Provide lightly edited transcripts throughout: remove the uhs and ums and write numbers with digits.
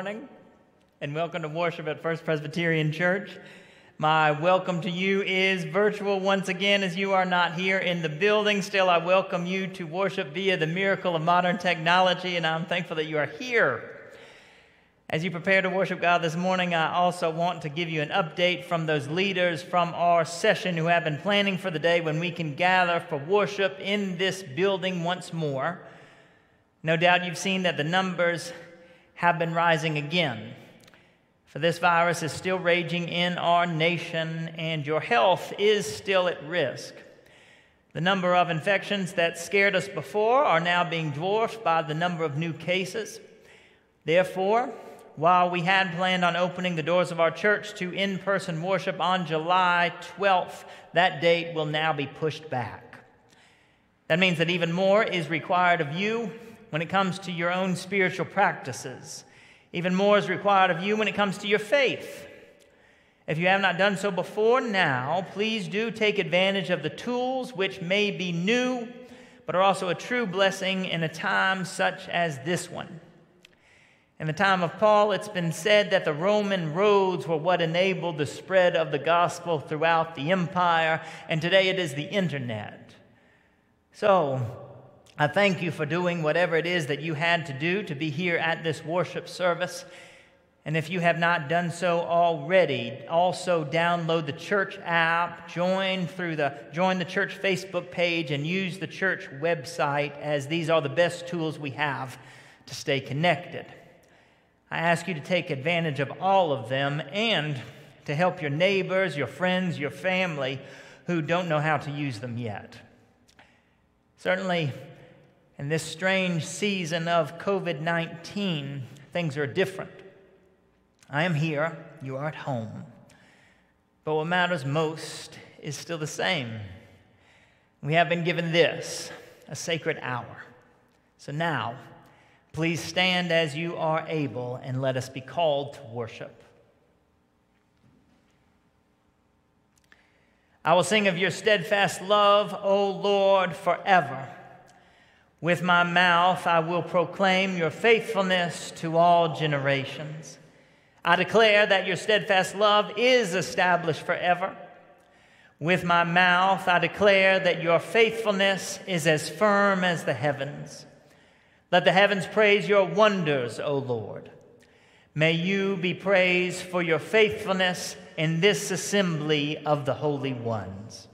morning, and welcome to worship at First Presbyterian Church. My welcome to you is virtual once again, as you are not here in the building. Still, I welcome you to worship via the miracle of modern technology, and I'm thankful that you are here. As you prepare to worship God this morning, I also want to give you an update from those leaders from our session who have been planning for the day when we can gather for worship in this building once more. No doubt you've seen that the numbers have been rising again. For this virus is still raging in our nation, and your health is still at risk. The number of infections that scared us before are now being dwarfed by the number of new cases. Therefore, while we had planned on opening the doors of our church to in-person worship on July 12th, that date will now be pushed back. That means that even more is required of you when it comes to your own spiritual practices. Even more is required of you when it comes to your faith. If you have not done so before now, please do take advantage of the tools which may be new, but are also a true blessing in a time such as this one. In the time of Paul, it's been said that the Roman roads were what enabled the spread of the gospel throughout the empire, and today it is the internet. So, I thank you for doing whatever it is that you had to do to be here at this worship service. And if you have not done so already, also download the church app, join the church Facebook page, and use the church website, as these are the best tools we have to stay connected. I ask you to take advantage of all of them and to help your neighbors, your friends, your family who don't know how to use them yet. Certainly, in this strange season of COVID-19, things are different. I am here, you are at home. But what matters most is still the same. We have been given this, a sacred hour. So now, please stand as you are able and let us be called to worship. I will sing of your steadfast love, O Lord, forever. With my mouth I will proclaim your faithfulness to all generations. I declare that your steadfast love is established forever. With my mouth I declare that your faithfulness is as firm as the heavens. Let the heavens praise your wonders, O Lord. May you be praised for your faithfulness in this assembly of the holy ones.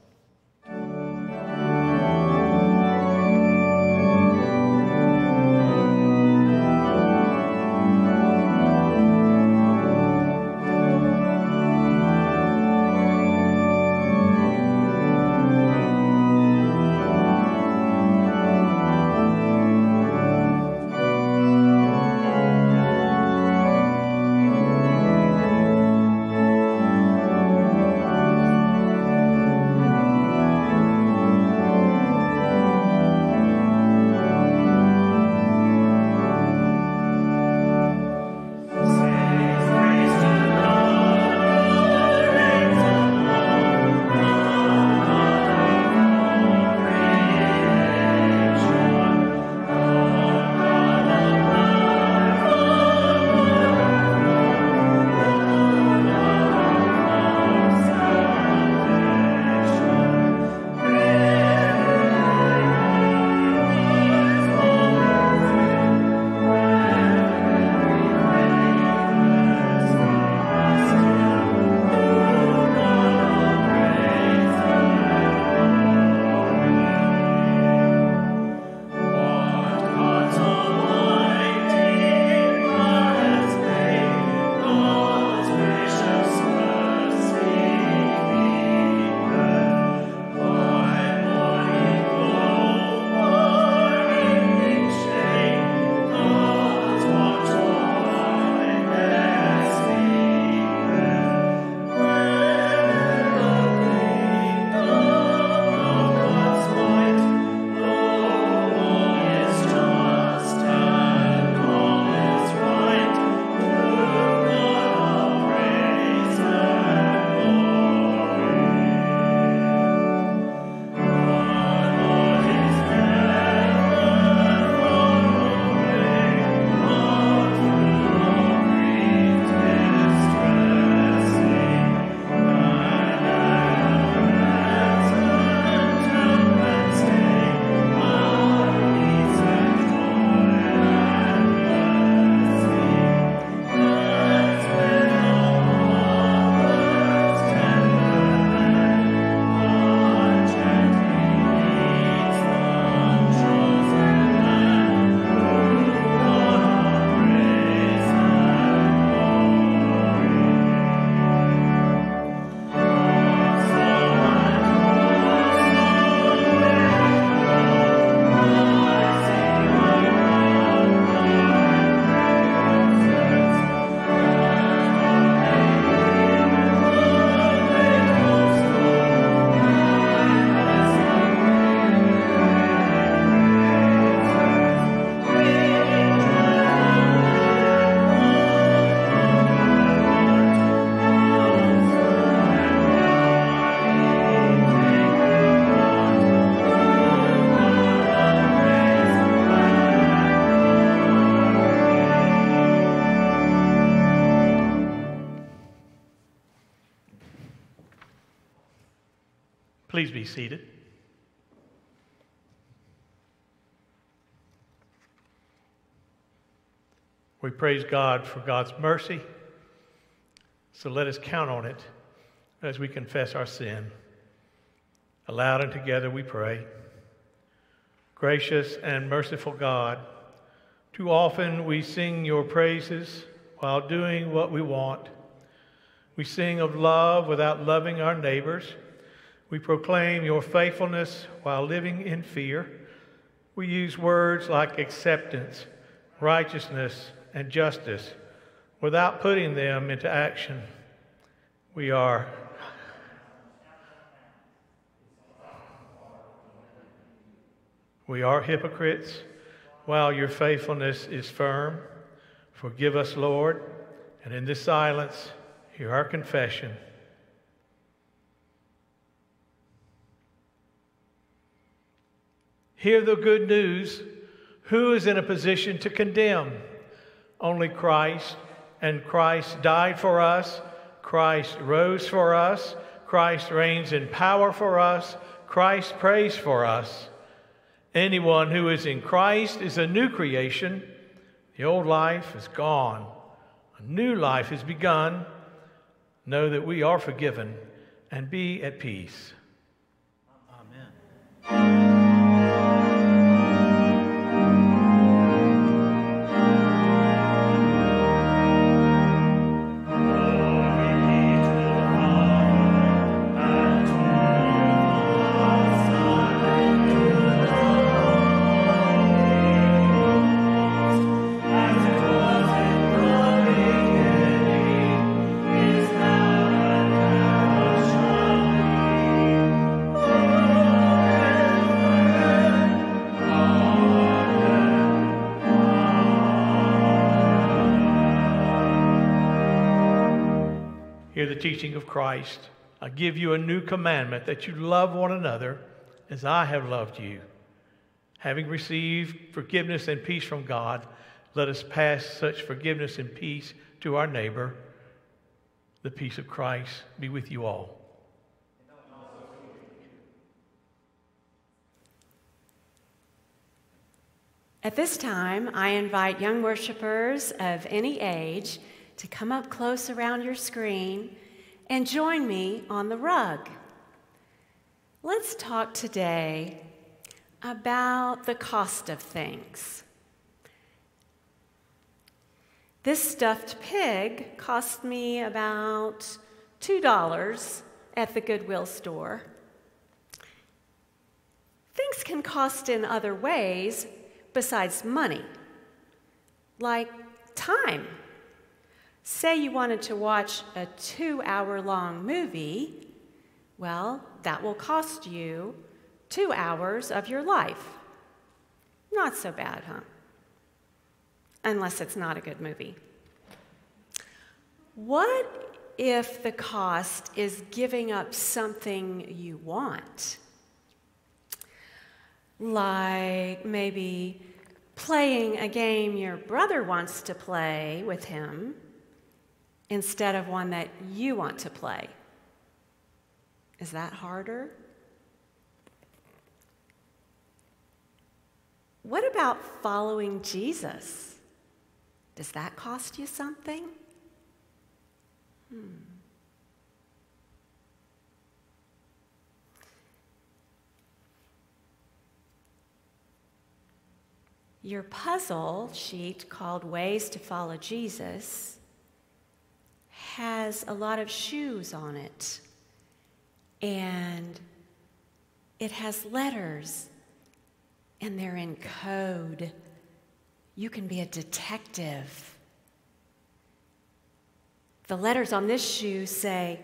Please be seated. We praise God for God's mercy, so let us count on it as we confess our sin. Aloud and together we pray. Gracious and merciful God, too often we sing your praises while doing what we want. We sing of love without loving our neighbors. We proclaim your faithfulness while living in fear. We use words like acceptance, righteousness, and justice without putting them into action. We are hypocrites while your faithfulness is firm. Forgive us, Lord, and in this silence, hear our confession. Hear the good news. Who is in a position to condemn? Only Christ, and Christ died for us. Christ rose for us. Christ reigns in power for us. Christ prays for us. Anyone who is in Christ is a new creation. The old life is gone. A new life has begun. Know that we are forgiven and be at peace. Amen. Hear the teaching of Christ. I give you a new commandment, that you love one another as I have loved you. Having received forgiveness and peace from God, let us pass such forgiveness and peace to our neighbor. The peace of Christ be with you all. At this time, I invite young worshipers of any age to come up close around your screen and join me on the rug. Let's talk today about the cost of things. This stuffed pig cost me about $2 at the Goodwill store. Things can cost in other ways besides money, like time. Say you wanted to watch a 2-hour-long movie, well, that will cost you 2 hours of your life. Not so bad, huh? Unless it's not a good movie. What if the cost is giving up something you want? Like maybe playing a game your brother wants to play with him instead of one that you want to play. Is that harder? What about following Jesus? Does that cost you something? Your puzzle sheet called Ways to Follow Jesus has a lot of shoes on it, and it has letters, and they're in code. You can be a detective. The letters on this shoe say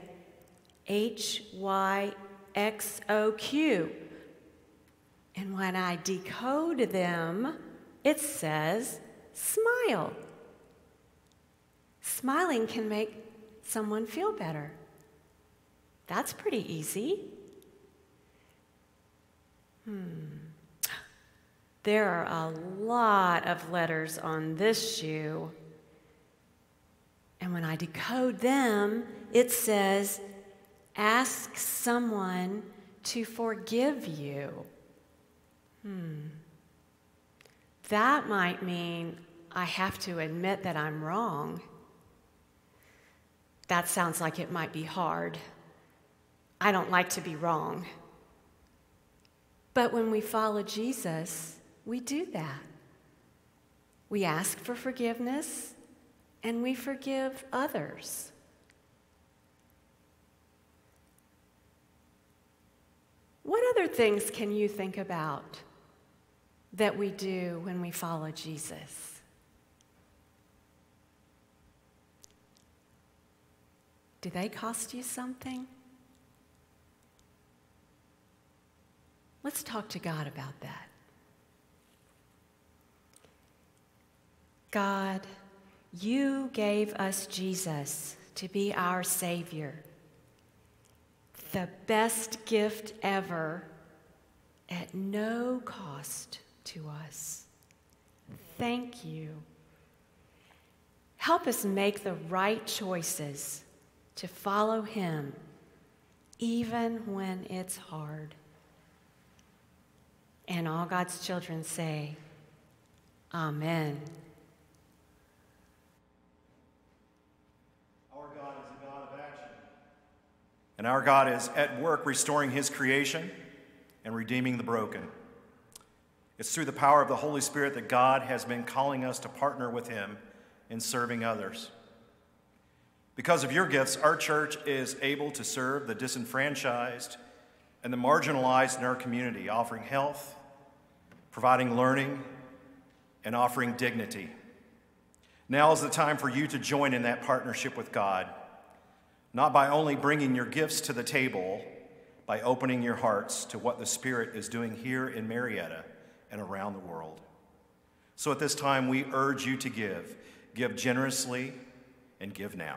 HYXOQ, and when I decode them, it says smile. Smiling can make someone feel better. That's pretty easy. There are a lot of letters on this shoe. And when I decode them, it says, ask someone to forgive you. That might mean I have to admit that I'm wrong. That sounds like it might be hard. I don't like to be wrong. But when we follow Jesus, we do that. We ask for forgiveness, and we forgive others. What other things can you think about that we do when we follow Jesus? Do they cost you something? Let's talk to God about that. God, you gave us Jesus to be our Savior, the best gift ever at no cost to us. Thank you. Help us make the right choices to follow him, even when it's hard. And all God's children say, Amen. Our God is a God of action. And our God is at work restoring his creation and redeeming the broken. It's through the power of the Holy Spirit that God has been calling us to partner with him in serving others. Because of your gifts, our church is able to serve the disenfranchised and the marginalized in our community, offering health, providing learning, and offering dignity. Now is the time for you to join in that partnership with God, not by only bringing your gifts to the table, by opening your hearts to what the Spirit is doing here in Marietta and around the world. So at this time, we urge you to give. Give generously and give now.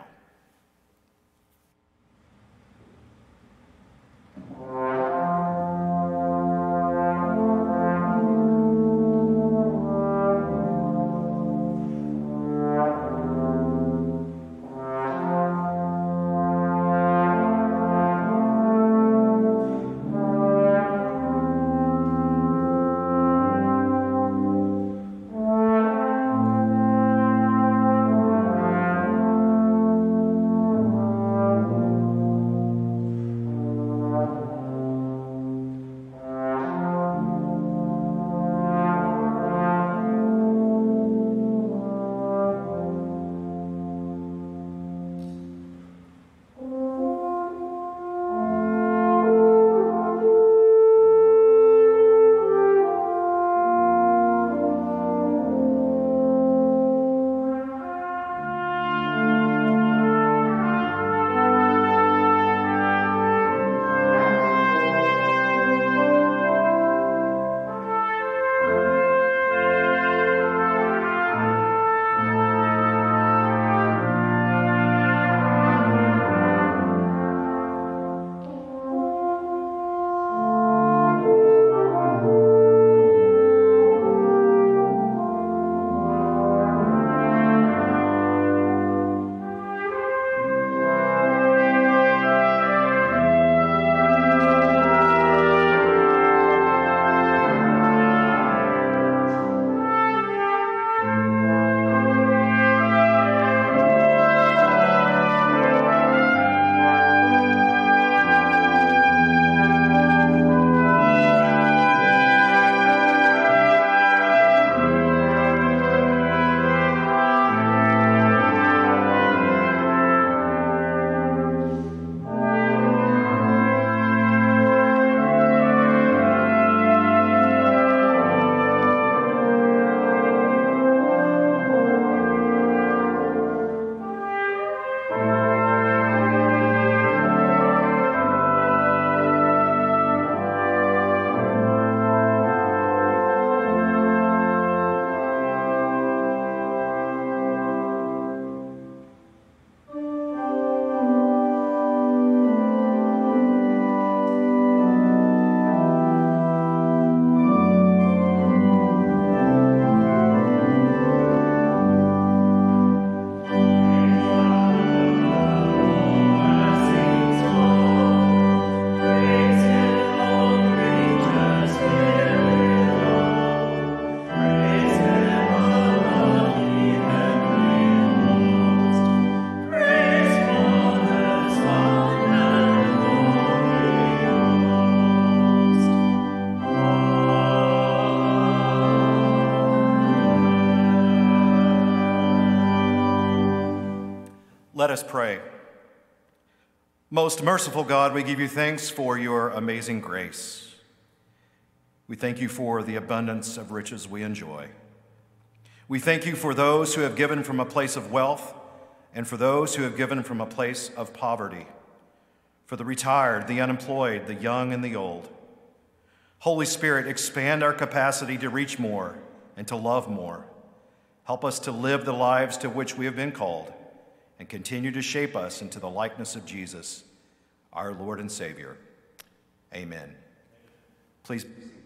Let us pray. Most merciful God, we give you thanks for your amazing grace. We thank you for the abundance of riches we enjoy. We thank you for those who have given from a place of wealth and for those who have given from a place of poverty, for the retired, the unemployed, the young, and the old. Holy Spirit, expand our capacity to reach more and to love more. Help us to live the lives to which we have been called and continue to shape us into the likeness of Jesus, our Lord and Savior. Amen. Please.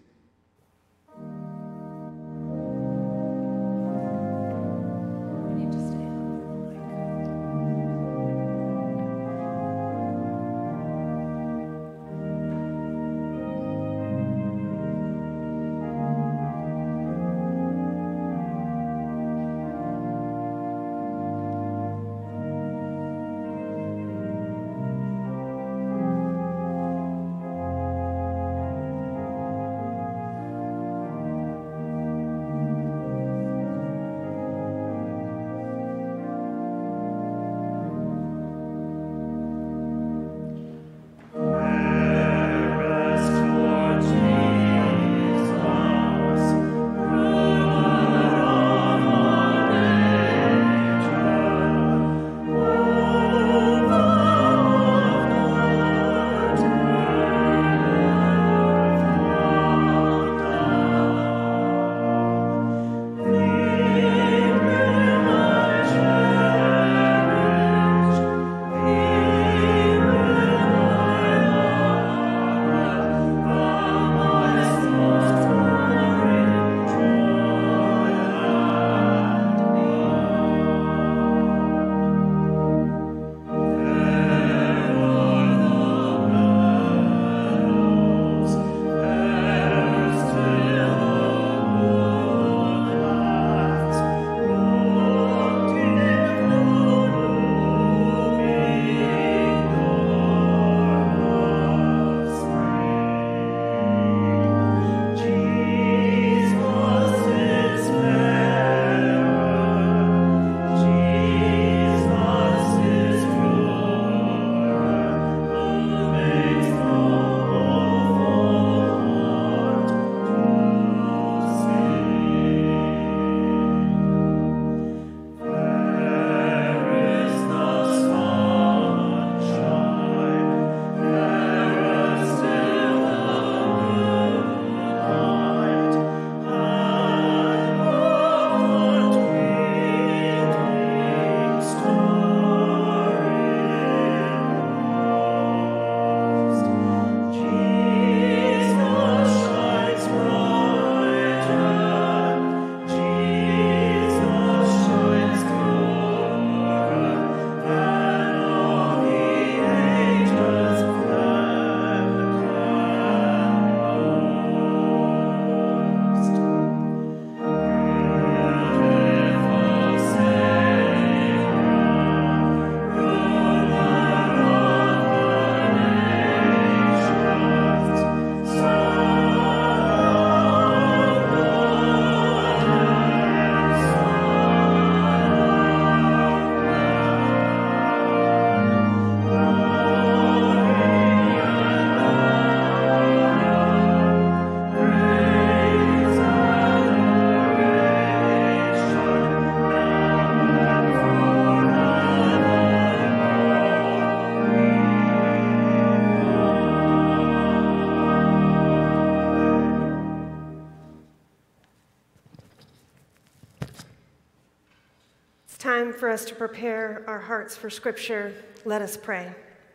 Time for us to prepare our hearts for Scripture. Let us pray.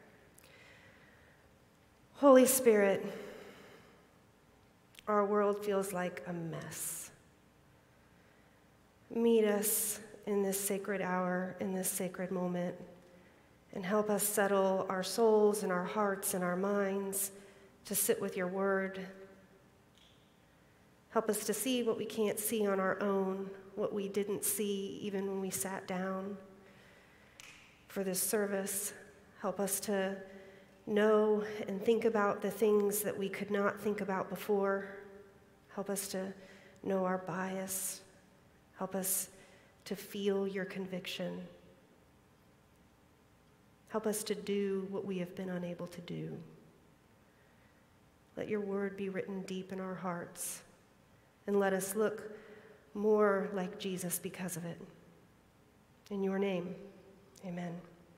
Holy Spirit, our world feels like a mess. Meet us in this sacred hour, in this sacred moment, and help us settle our souls and our hearts and our minds to sit with your word. Help us to see what we can't see on our own, what we didn't see even when we sat down for this service. Help us to know and think about the things that we could not think about before. Help us to know our bias. Help us to feel your conviction. Help us to do what we have been unable to do. Let your word be written deep in our hearts, and let us look more like Jesus because of it. In your name, amen.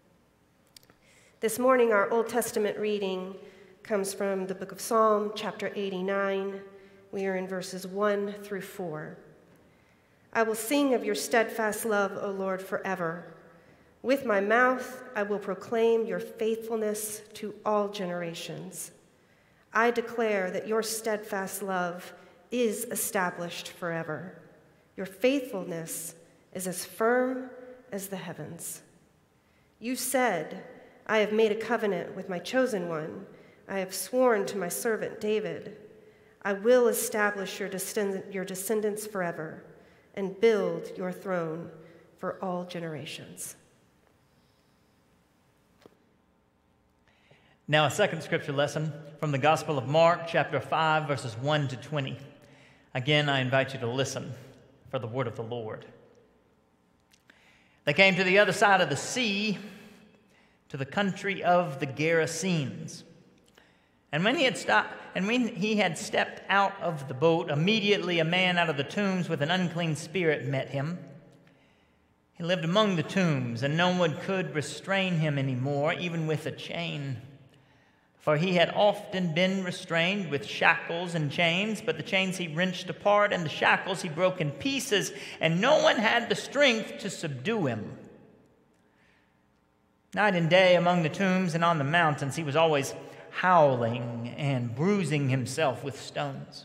This morning, our Old Testament reading comes from the book of Psalm, chapter 89. We are in verses 1 through 4. I will sing of your steadfast love, O Lord, forever. With my mouth, I will proclaim your faithfulness to all generations. I declare that your steadfast love is established forever. Your faithfulness is as firm as the heavens. You said, I have made a covenant with my chosen one. I have sworn to my servant David. I will establish your descendants forever and build your throne for all generations. Now, a second scripture lesson from the Gospel of Mark, chapter 5, verses 1 to 20. Again, I invite you to listen for the word of the Lord. They came to the other side of the sea, to the country of the Gerasenes. And when he had stepped out of the boat, immediately a man out of the tombs with an unclean spirit met him. He lived among the tombs, and no one could restrain him anymore, even with a chain. For he had often been restrained with shackles and chains, but the chains he wrenched apart, and the shackles he broke in pieces, and no one had the strength to subdue him. Night and day among the tombs and on the mountains, he was always howling and bruising himself with stones.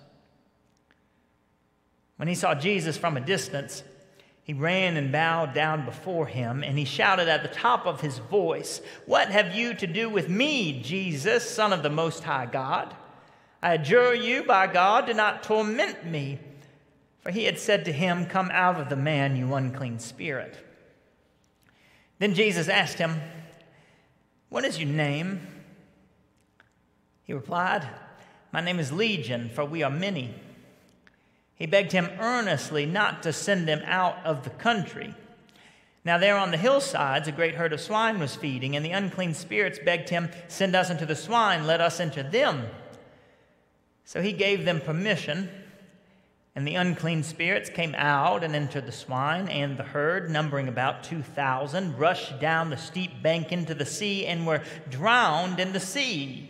When he saw Jesus from a distance, he ran and bowed down before him, and he shouted at the top of his voice, "What have you to do with me, Jesus, Son of the Most High God? I adjure you by God, do not torment me." For he had said to him, "Come out of the man, you unclean spirit." Then Jesus asked him, "What is your name?" He replied, "My name is Legion, for we are many." He begged him earnestly not to send them out of the country. Now there on the hillsides a great herd of swine was feeding, and the unclean spirits begged him, "Send us into the swine, let us enter them." So he gave them permission, and the unclean spirits came out and entered the swine, and the herd, numbering about 2,000, rushed down the steep bank into the sea and were drowned in the sea.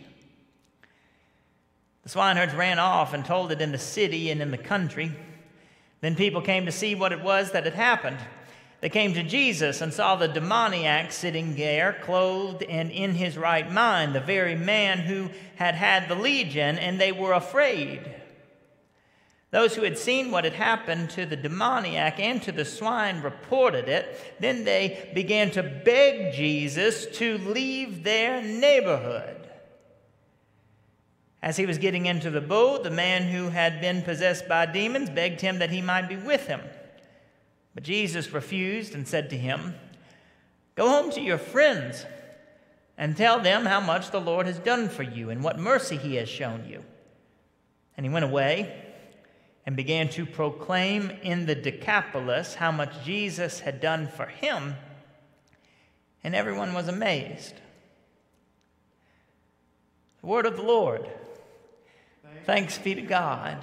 The swineherds ran off and told it in the city and in the country. Then people came to see what it was that had happened. They came to Jesus and saw the demoniac sitting there, clothed and in his right mind, the very man who had had the legion, and they were afraid. Those who had seen what had happened to the demoniac and to the swine reported it. Then they began to beg Jesus to leave their neighborhood. As he was getting into the boat, the man who had been possessed by demons begged him that he might be with him. But Jesus refused and said to him, "Go home to your friends and tell them how much the Lord has done for you and what mercy he has shown you." And he went away and began to proclaim in the Decapolis how much Jesus had done for him, and everyone was amazed. The word of the Lord. Thanks be to God.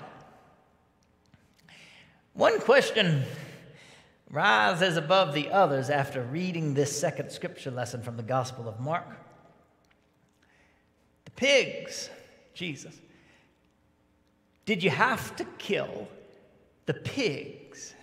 One question rises above the others after reading this second scripture lesson from the Gospel of Mark. The pigs, Jesus. Did you have to kill the pigs?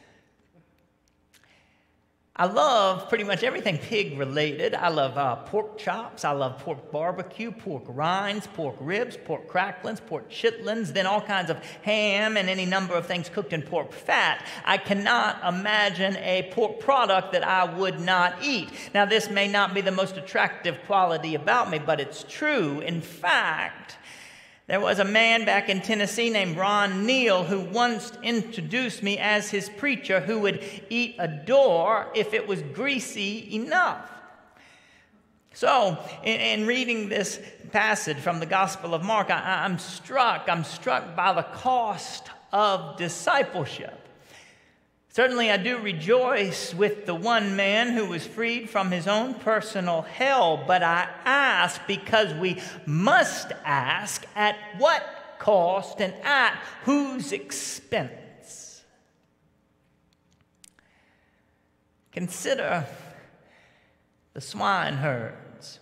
I love pretty much everything pig-related. I love pork chops. I love pork barbecue, pork rinds, pork ribs, pork cracklings, pork chitlins, then all kinds of ham and any number of things cooked in pork fat. I cannot imagine a pork product that I would not eat. Now, this may not be the most attractive quality about me, but it's true. In fact, there was a man back in Tennessee named Ron Neal who once introduced me as his preacher who would eat a door if it was greasy enough. So, in reading this passage from the Gospel of Mark, I'm struck by the cost of discipleship. Certainly I do rejoice with the one man who was freed from his own personal hell, but I ask because we must ask, at what cost and at whose expense? Consider the swineherds.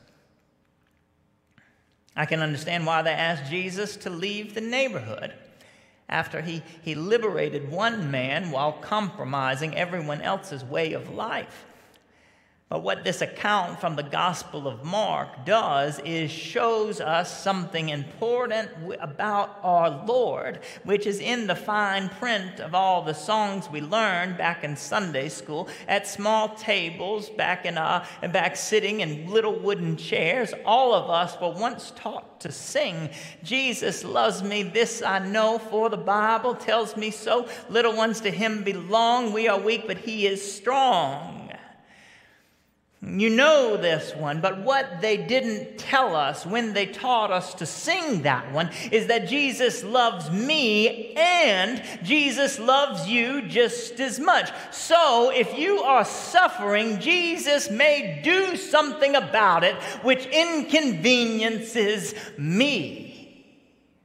I can understand why they asked Jesus to leave the neighborhood after he liberated one man while compromising everyone else's way of life. But what this account from the Gospel of Mark does is shows us something important about our Lord, which is in the fine print of all the songs we learned back in Sunday school at small tables, back sitting in little wooden chairs. All of us were once taught to sing, "Jesus loves me, this I know, for the Bible tells me so. Little ones to him belong. We are weak, but he is strong." You know this one, but what they didn't tell us when they taught us to sing that one is that Jesus loves me and Jesus loves you just as much. So if you are suffering, Jesus may do something about it which inconveniences me.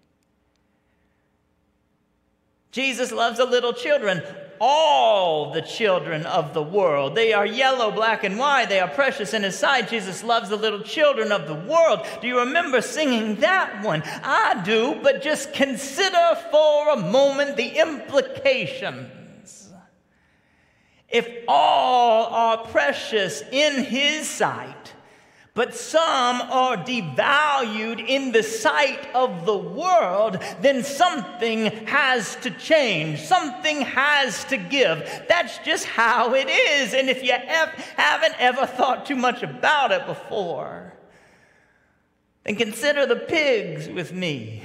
Jesus loves the little children, all the children of the world. They are yellow, black, and white. They are precious in his sight. Jesus loves the little children of the world. Do you remember singing that one? I do, but just consider for a moment the implications. If all are precious in his sight, but some are devalued in the sight of the world, then something has to change. Something has to give. That's just how it is. And if you haven't ever thought too much about it before, then consider the pigs with me.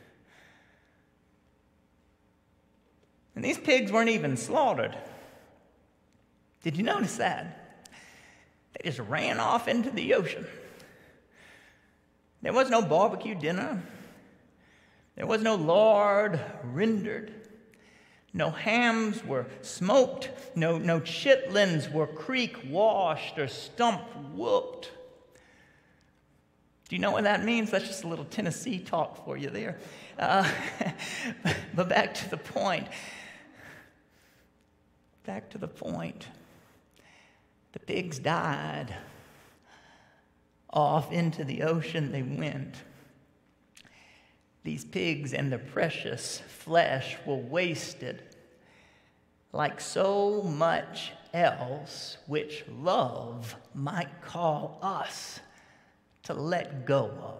And these pigs weren't even slaughtered. Did you notice that? They just ran off into the ocean. There was no barbecue dinner. There was no lard rendered. No hams were smoked. No chitlins were creek washed or stump whooped. Do you know what that means? That's just a little Tennessee talk for you there. But back to the point. The pigs died. Off into the ocean they went. These pigs and their precious flesh were wasted like so much else which love might call us to let go of.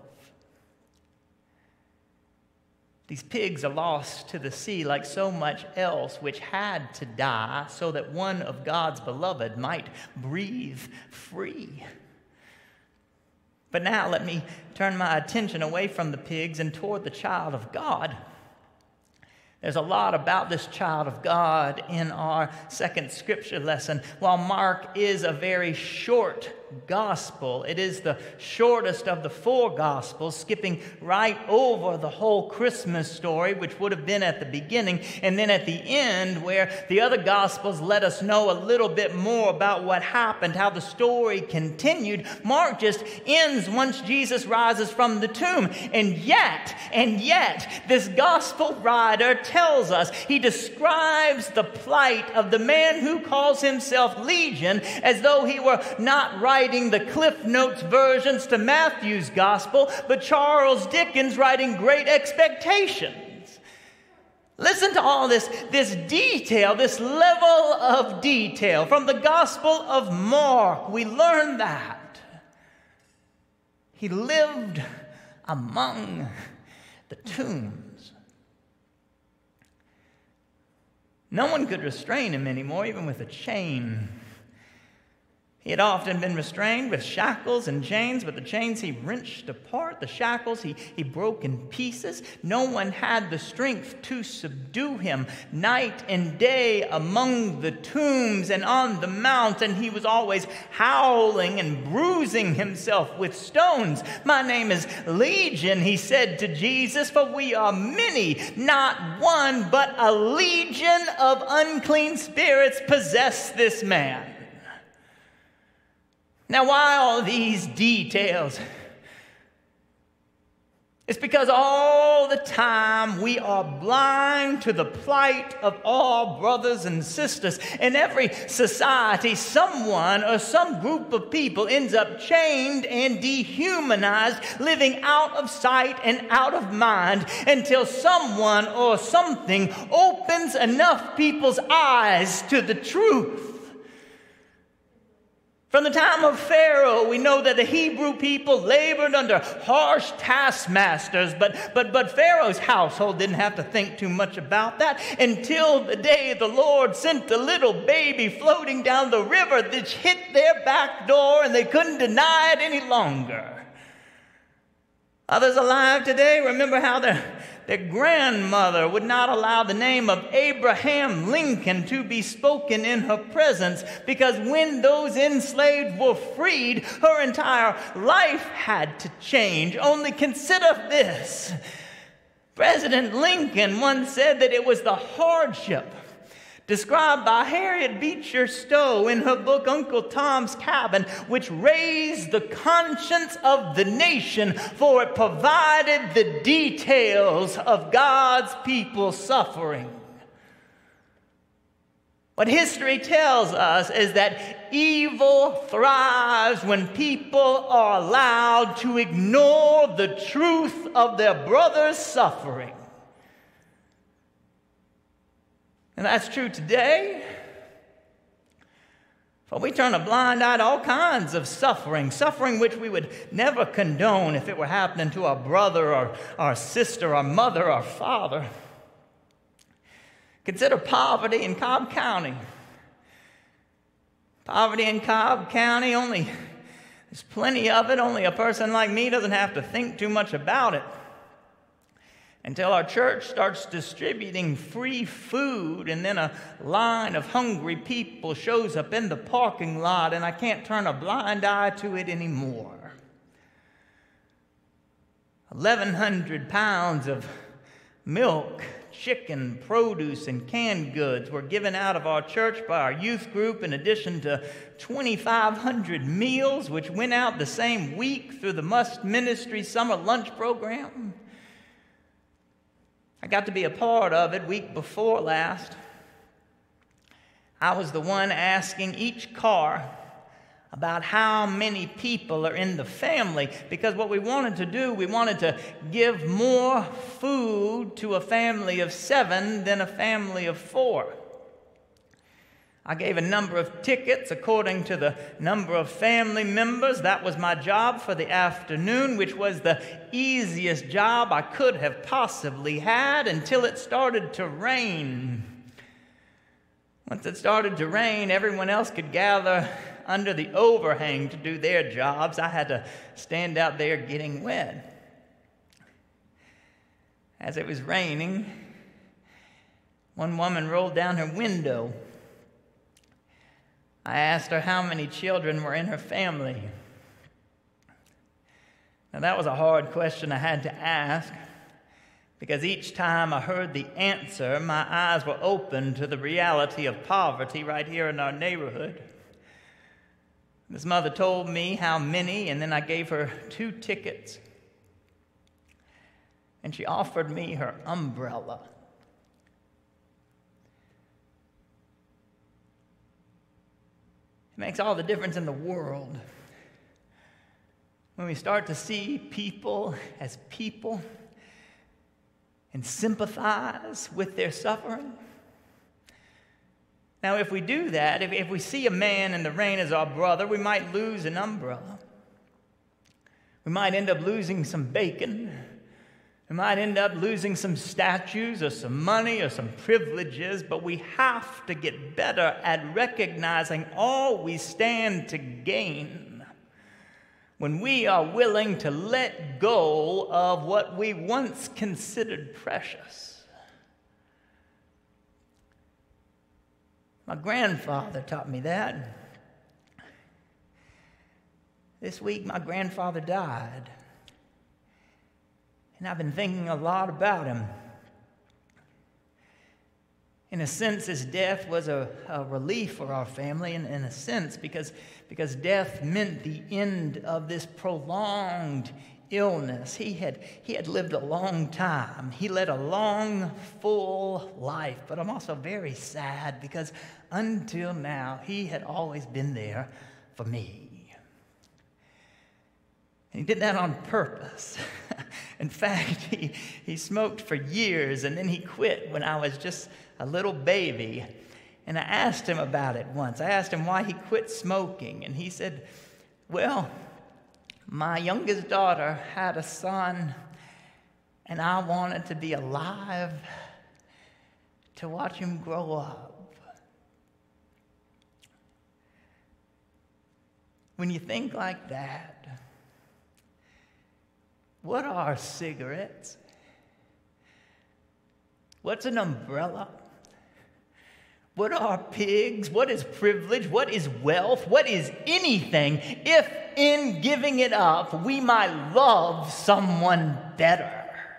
These pigs are lost to the sea like so much else which had to die so that one of God's beloved might breathe free. But now let me turn my attention away from the pigs and toward the child of God. There's a lot about this child of God in our second scripture lesson. While Mark is a very short gospel, it is the shortest of the four gospels, skipping right over the whole Christmas story, which would have been at the beginning, and then at the end, where the other gospels let us know a little bit more about what happened, how the story continued. Mark just ends once Jesus rises from the tomb. And yet, this gospel writer tells us, he describes the plight of the man who calls himself Legion as though he were not writing the Cliff Notes versions to Matthew's gospel, but Charles Dickens writing Great Expectations. Listen to all this detail, this level of detail. From the Gospel of Mark, we learn that he lived among the tombs. No one could restrain him anymore, even with a chain. He had often been restrained with shackles and chains, but the chains he wrenched apart, the shackles he broke in pieces. No one had the strength to subdue him. Night and day among the tombs and on the mountain, he was always howling and bruising himself with stones. "My name is Legion," he said to Jesus, "for we are many, not one, but a legion of unclean spirits possess this man." Now, why all these details? It's because all the time we are blind to the plight of all brothers and sisters. In every society, someone or some group of people ends up chained and dehumanized, living out of sight and out of mind until someone or something opens enough people's eyes to the truth. From the time of Pharaoh, we know that the Hebrew people labored under harsh taskmasters, but Pharaoh's household didn't have to think too much about that until the day the Lord sent a little baby floating down the river that hit their back door and they couldn't deny it any longer. Others alive today remember how their grandmother would not allow the name of Abraham Lincoln to be spoken in her presence because when those enslaved were freed, her entire life had to change. Only consider this. President Lincoln once said that it was the hardship described by Harriet Beecher Stowe in her book Uncle Tom's Cabin, which raised the conscience of the nation, for it provided the details of God's people's suffering. What history tells us is that evil thrives when people are allowed to ignore the truth of their brother's suffering. And that's true today. For we turn a blind eye to all kinds of suffering which we would never condone if it were happening to our brother or our sister, our mother, our father. Consider poverty in Cobb County. Poverty in Cobb County, there's plenty of it. Only a person like me doesn't have to think too much about it until our church starts distributing free food, and then a line of hungry people shows up in the parking lot, and I can't turn a blind eye to it anymore. 1,100 pounds of milk, chicken, produce, and canned goods were given out of our church by our youth group, in addition to 2,500 meals, which went out the same week through the Must Ministry summer lunch program. I got to be a part of it week before last. I was the one asking each car about how many people are in the family, because what we wanted to do, we wanted to give more food to a family of 7 than a family of 4. I gave a number of tickets according to the number of family members. That was my job for the afternoon, which was the easiest job I could have possibly had until it started to rain. Once it started to rain, everyone else could gather under the overhang to do their jobs. I had to stand out there getting wet. As it was raining, one woman rolled down her window. I asked her how many children were in her family. Now, that was a hard question I had to ask, because each time I heard the answer, my eyes were open to the reality of poverty right here in our neighborhood. This mother told me how many, and then I gave her 2 tickets. And she offered me her umbrella. It makes all the difference in the world when we start to see people as people and sympathize with their suffering. Now, if we do that, if we see a man in the rain as our brother, we might lose an umbrella. We might end up losing some bacon. We might end up losing some statues or some money or some privileges, but we have to get better at recognizing all we stand to gain when we are willing to let go of what we once considered precious. My grandfather taught me that. This week, my grandfather died. And I've been thinking a lot about him. In a sense, his death was a relief for our family, in a sense, because death meant the end of this prolonged illness. He had lived a long time. He led a long, full life. But I'm also very sad because until now, he had always been there for me. And he did that on purpose. In fact, he smoked for years, and then he quit when I was just a little baby. And I asked him about it once. I asked him why he quit smoking, and he said, well, my youngest daughter had a son, and I wanted to be alive to watch him grow up. When you think like that, what are cigarettes? What's an umbrella? What are pigs? What is privilege? What is wealth? What is anything if in giving it up we might love someone better?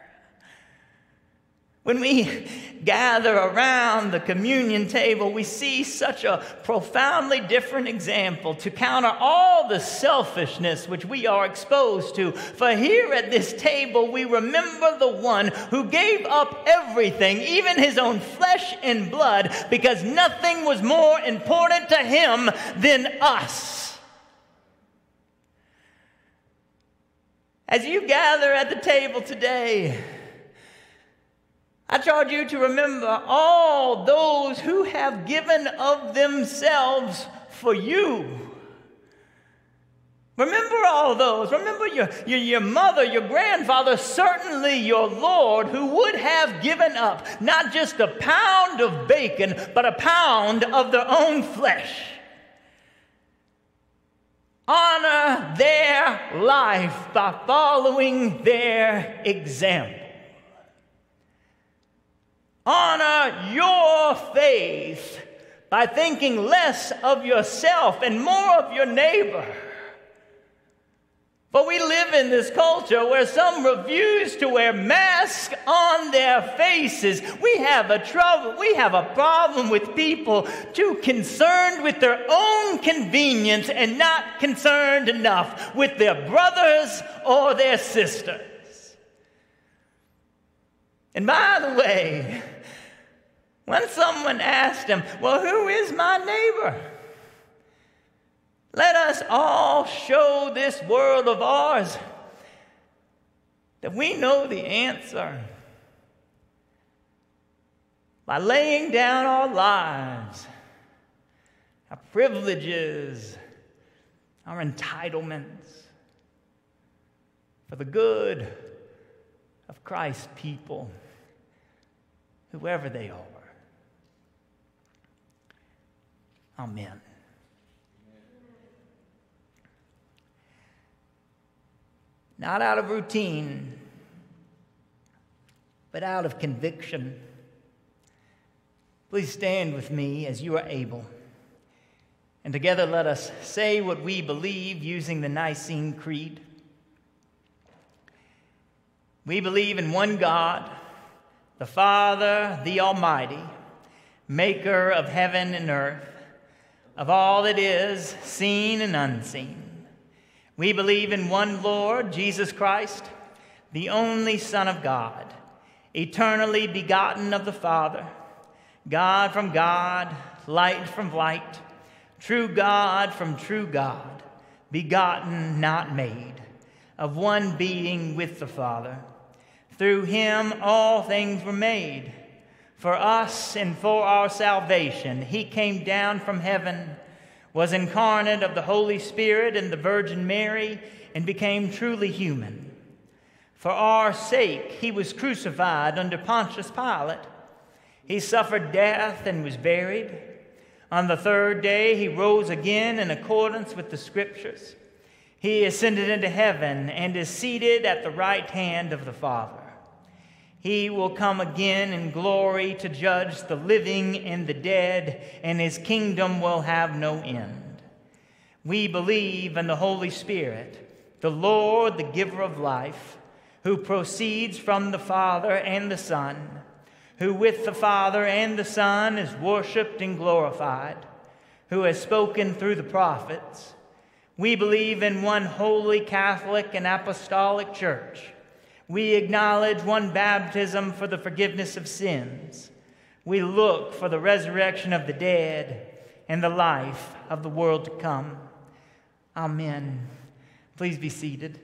When we gather around the communion table, we see such a profoundly different example to counter all the selfishness which we are exposed to. For here at this table, we remember the one who gave up everything, even his own flesh and blood, because nothing was more important to him than us. As you gather at the table today, I charge you to remember all those who have given of themselves for you. Remember all those. Remember your mother, your grandfather, certainly your Lord, who would have given up not just a pound of bacon, but a pound of their own flesh. Honor their life by following their example. Honor your faith by thinking less of yourself and more of your neighbor. But we live in this culture where some refuse to wear masks on their faces. We have a problem with people too concerned with their own convenience and not concerned enough with their brothers or their sisters. And by the way, when someone asked him, well, who is my neighbor? Let us all show this world of ours that we know the answer by laying down our lives, our privileges, our entitlements for the good of Christ's people, whoever they are. Amen. Not out of routine, but out of conviction. Please stand with me as you are able. And together let us say what we believe using the Nicene Creed. We believe in one God, the Father, the Almighty, maker of heaven and earth, of all that is seen and unseen. We believe in one Lord, Jesus Christ, the only Son of God, eternally begotten of the Father, God from God, light from light, true God from true God, begotten, not made, of one being with the Father. Through him all things were made. For us and for our salvation, he came down from heaven, was incarnate of the Holy Spirit and the Virgin Mary, and became truly human. For our sake he was crucified under Pontius Pilate. He suffered death and was buried. On the third day he rose again in accordance with the Scriptures. He ascended into heaven and is seated at the right hand of the Father. He will come again in glory to judge the living and the dead, and his kingdom will have no end. We believe in the Holy Spirit, the Lord, the giver of life, who proceeds from the Father and the Son, who with the Father and the Son is worshiped and glorified, who has spoken through the prophets. We believe in one holy Catholic and apostolic church. We acknowledge one baptism for the forgiveness of sins. We look for the resurrection of the dead and the life of the world to come. Amen. Please be seated.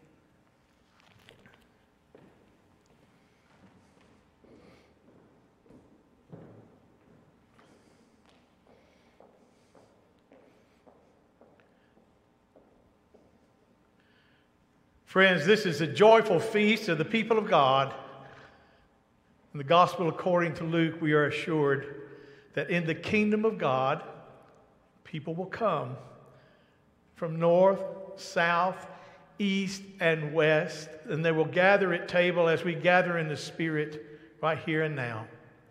Friends, this is a joyful feast of the people of God. In the Gospel according to Luke, we are assured that in the kingdom of God, people will come from north, south, east, and west, and they will gather at table as we gather in the Spirit right here and now.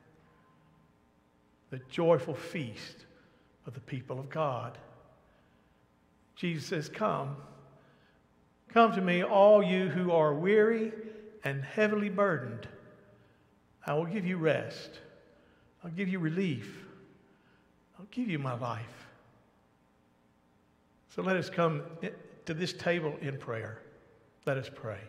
The joyful feast of the people of God. Jesus says, "Come. Come to me, all you who are weary and heavily burdened. I will give you rest. I'll give you relief. I'll give you my life." So let us come to this table in prayer. Let us pray.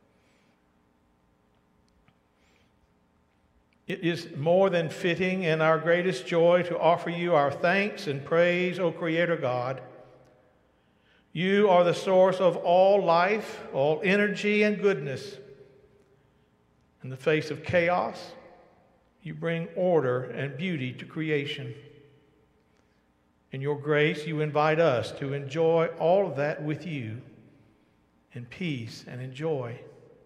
It is more than fitting and our greatest joy to offer you our thanks and praise, O Creator God. You are the source of all life, all energy and goodness. In the face of chaos, you bring order and beauty to creation. In your grace, you invite us to enjoy all of that with you in peace and in joy.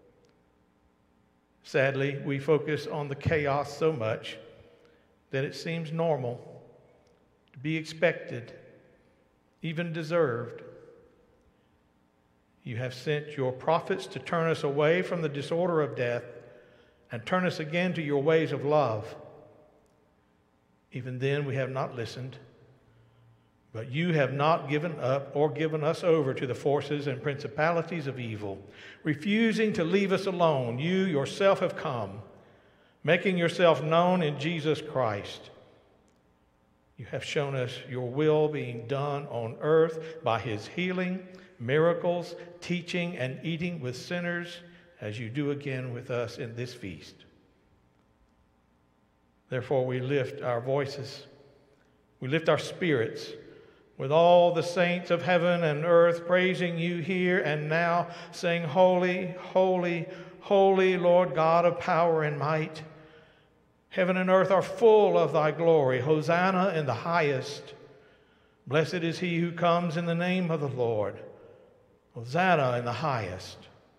Sadly, we focus on the chaos so much that it seems normal, to be expected, even deserved. You have sent your prophets to turn us away from the disorder of death and turn us again to your ways of love. Even then we have not listened, but you have not given up or given us over to the forces and principalities of evil. Refusing to leave us alone, you yourself have come, making yourself known in Jesus Christ. You have shown us your will being done on earth by his healing, miracles, teaching, and eating with sinners, as you do again with us in this feast. Therefore, we lift our voices, we lift our spirits with all the saints of heaven and earth, praising you here and now, saying, "Holy, holy, holy, Lord God of power and might. Heaven and earth are full of thy glory. Hosanna in the highest. Blessed is he who comes in the name of the Lord. Hosanna in the highest."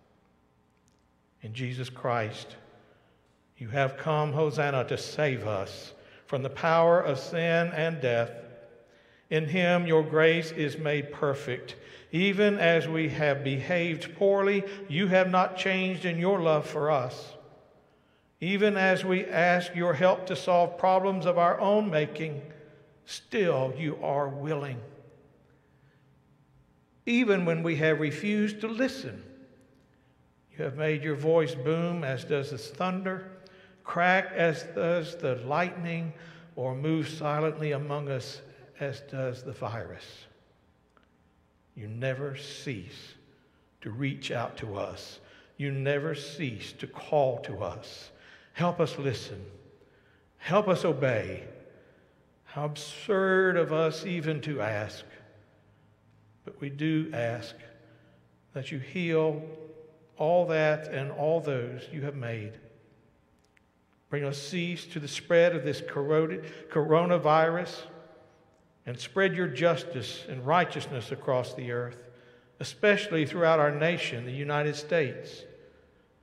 In Jesus Christ, you have come, Hosanna, to save us from the power of sin and death. In him your grace is made perfect. Even as we have behaved poorly, you have not changed in your love for us. Even as we ask your help to solve problems of our own making, still you are willing. Even when we have refused to listen, you have made your voice boom as does the thunder, crack as does the lightning, or move silently among us as does the virus. You never cease to reach out to us. You never cease to call to us. Help us listen. Help us obey. How absurd of us even to ask. But we do ask that you heal all that and all those you have made. Bring a cease to the spread of this coronavirus, and spread your justice and righteousness across the earth, especially throughout our nation, the United States,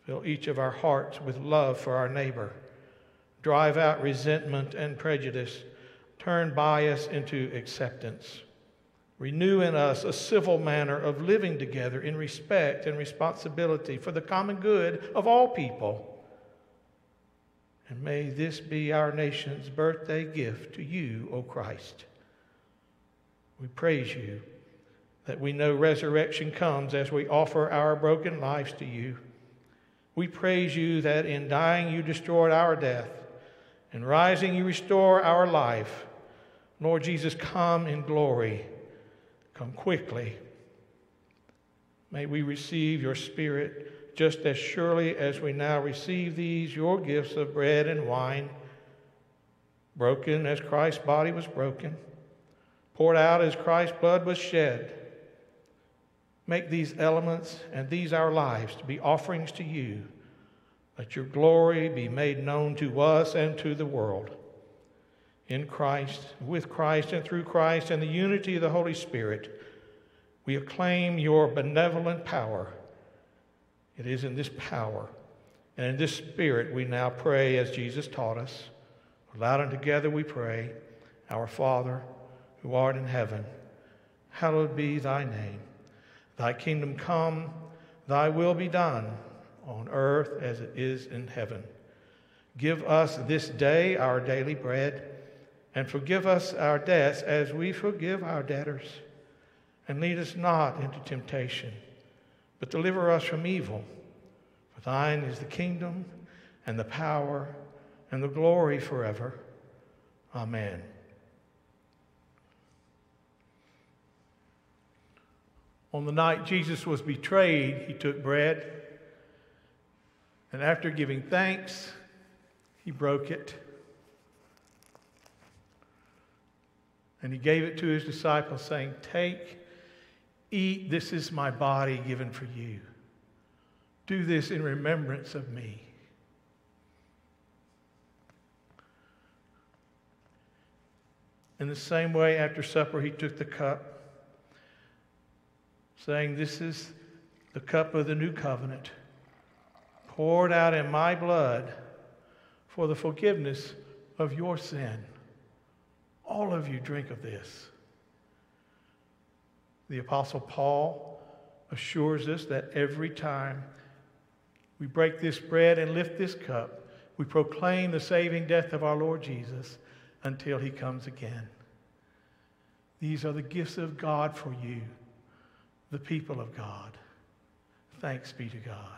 Fill each of our hearts with love for our neighbor. Drive out resentment and prejudice. Turn bias into acceptance. Renew in us a civil manner of living together in respect and responsibility for the common good of all people. And may this be our nation's birthday gift to you, O Christ. We praise you that we know resurrection comes as we offer our broken lives to you. We praise you that in dying you destroyed our death, in rising you restore our life. Lord Jesus, come in glory. Come quickly. May we receive your Spirit just as surely as we now receive these, your gifts of bread and wine, broken as Christ's body was broken, poured out as Christ's blood was shed. Make these elements and these our lives to be offerings to you. Let your glory be made known to us and to the world. In Christ, with Christ, and through Christ, and the unity of the Holy Spirit, we acclaim your benevolent power. It is in this power and in this Spirit we now pray as Jesus taught us. Loud and together we pray, Our Father, who art in heaven, hallowed be thy name. Thy kingdom come, thy will be done, on earth as it is in heaven. Give us this day our daily bread, and forgive us our debts as we forgive our debtors. And lead us not into temptation, but deliver us from evil. For thine is the kingdom, and the power, and the glory forever. Amen. On the night Jesus was betrayed, he took bread, and after giving thanks, he broke it. And he gave it to his disciples, saying, "Take, eat, this is my body given for you. Do this in remembrance of me." In the same way, after supper, he took the cup, saying, "This is the cup of the new covenant, poured out in my blood for the forgiveness of your sin. All of you drink of this." The Apostle Paul assures us that every time we break this bread and lift this cup, we proclaim the saving death of our Lord Jesus until he comes again. These are the gifts of God for you, the people of God. Thanks be to God.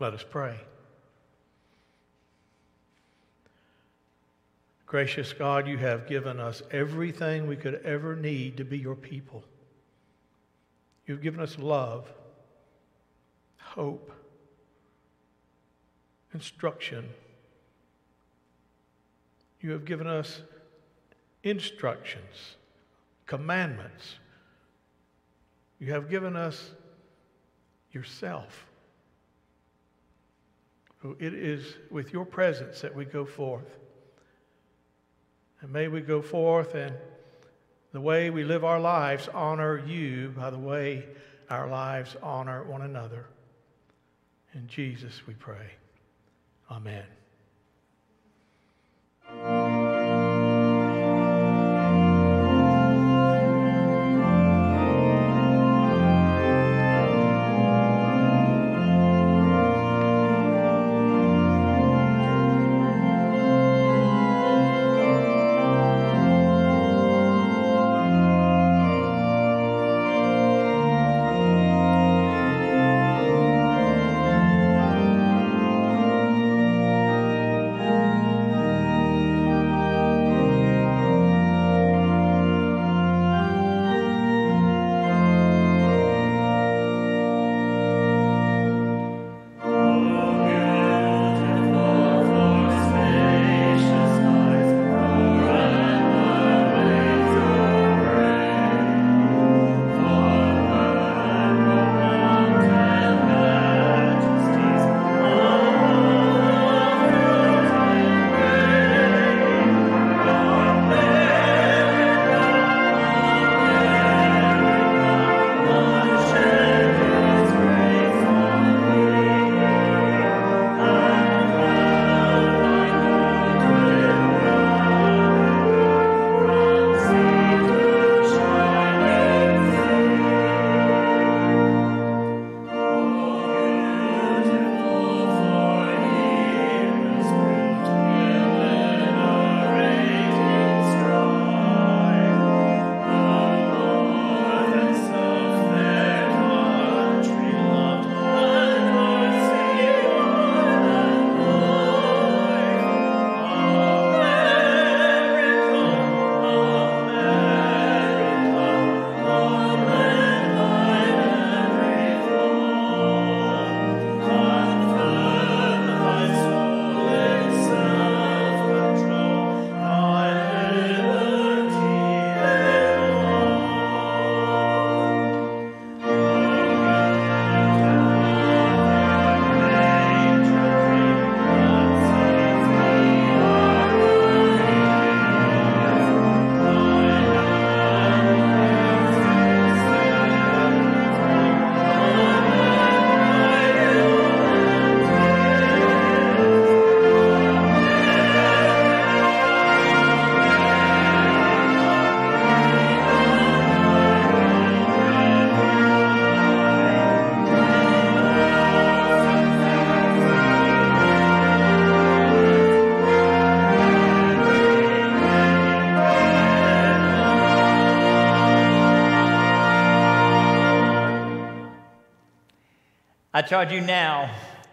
Let us pray. Gracious God, you have given us everything we could ever need to be your people. You've given us love, hope, instruction. You have given us instructions, commandments. You have given us yourself. So it is with your presence that we go forth. And may we go forth and the way we live our lives honor you by the way our lives honor one another. In Jesus we pray. Amen. I charge you now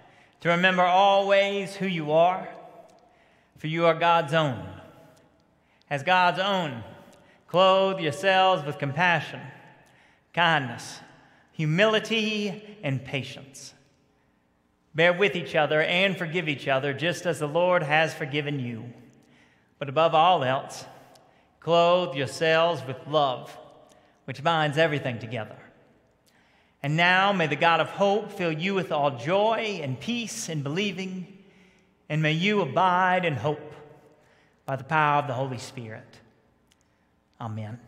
to remember always who you are, for you are God's own. As God's own, clothe yourselves with compassion, kindness, humility, and patience. Bear with each other and forgive each other, just as the Lord has forgiven you. But above all else, clothe yourselves with love, which binds everything together. And now may the God of hope fill you with all joy and peace in believing, and may you abide in hope by the power of the Holy Spirit. Amen.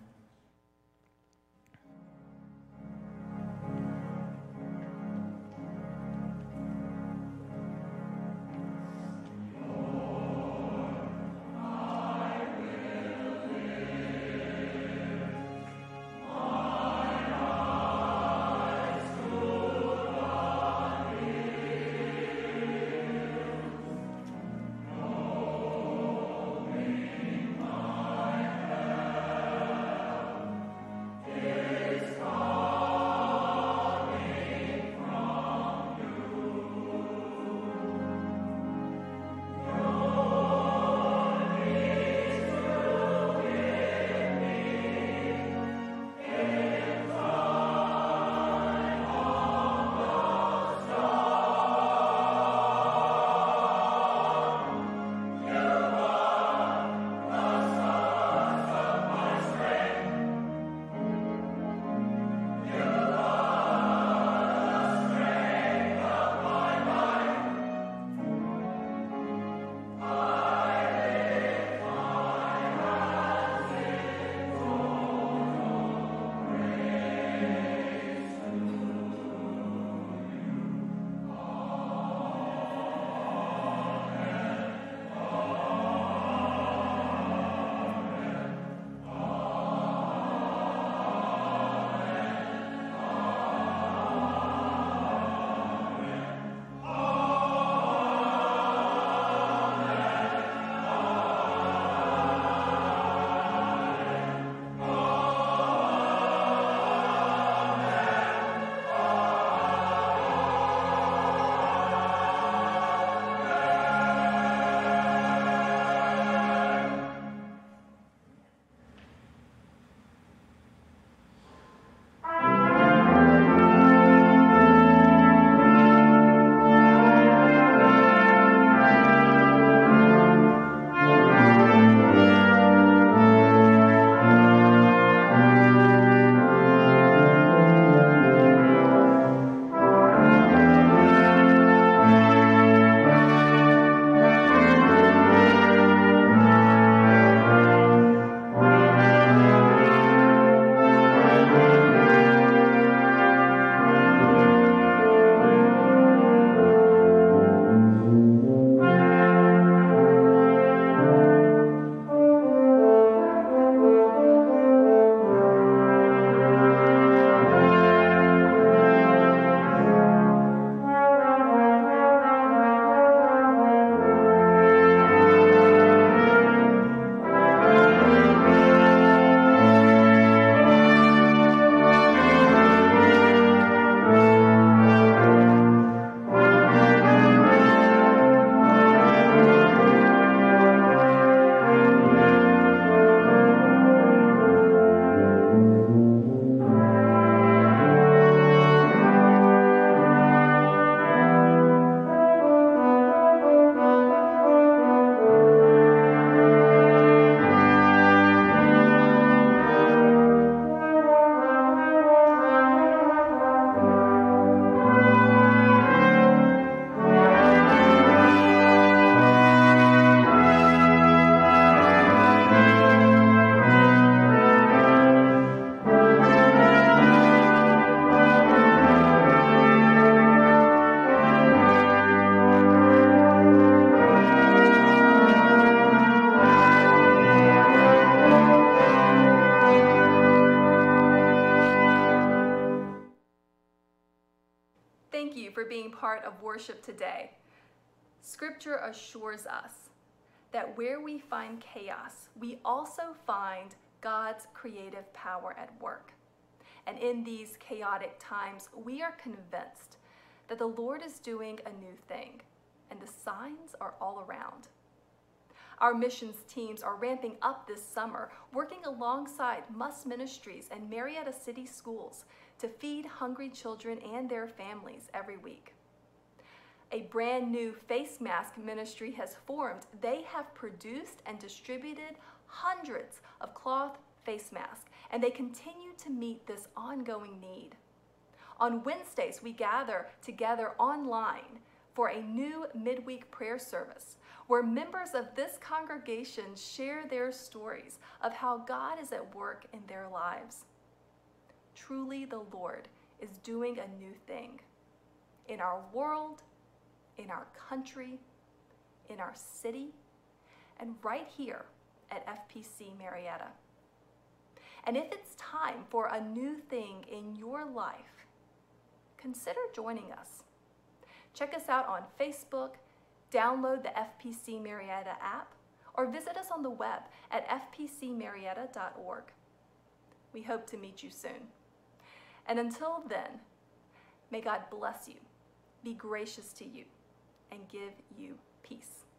thank you for being part of worship today. Scripture assures us that where we find chaos, we also find God's creative power at work. And in these chaotic times, we are convinced that the Lord is doing a new thing, and the signs are all around. Our missions teams are ramping up this summer, working alongside Must Ministries and Marietta City Schools to feed hungry children and their families every week. A brand new face mask ministry has formed. They have produced and distributed hundreds of cloth face masks, and they continue to meet this ongoing need. On Wednesdays, we gather together online for a new midweek prayer service where members of this congregation share their stories of how God is at work in their lives. Truly, the Lord is doing a new thing in our world, in our country, in our city, and right here at FPC Marietta. And if it's time for a new thing in your life, consider joining us. Check us out on Facebook, download the FPC Marietta app, or visit us on the web at fpcmarietta.org. We hope to meet you soon. And until then, may God bless you, be gracious to you, and give you peace.